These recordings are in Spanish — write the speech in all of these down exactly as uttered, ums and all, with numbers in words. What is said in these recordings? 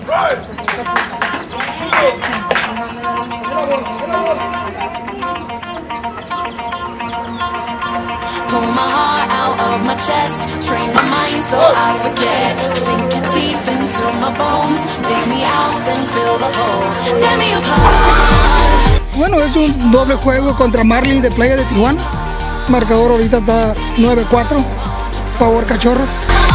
Pull my heart out of my chest, train my mind so I forget. Sink your teeth into my bones, dig me out, then fill the hole. Tear me apart. Bueno, es un doble juego contra Marlins de Playa de Tijuana. Marcador ahorita está nueve cuatro, favor Cachorros.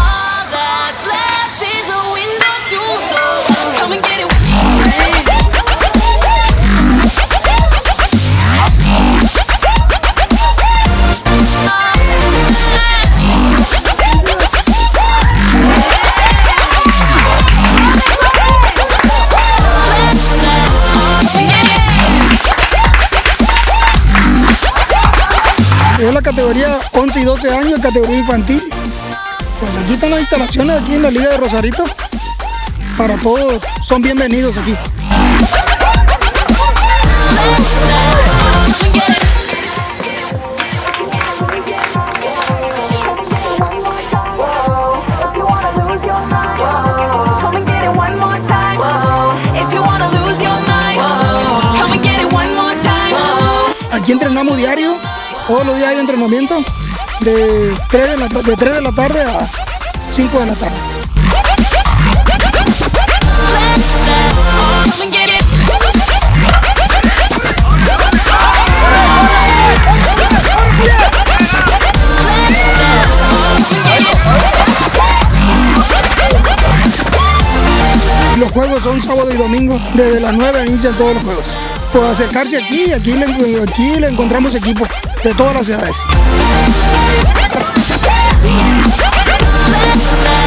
Es la categoría once y doce años, categoría infantil. Pues aquí están las instalaciones, aquí en la Liga de Rosarito. Para todos, son bienvenidos aquí. Aquí entrenamos diario. Todos los días hay entrenamiento de tres de la, de tres de la tarde a cinco de la tarde. Los juegos son sábado y domingo, desde las nueve inician todos los juegos. Pues acercarse aquí, aquí le, aquí le encontramos equipos de todas las edades.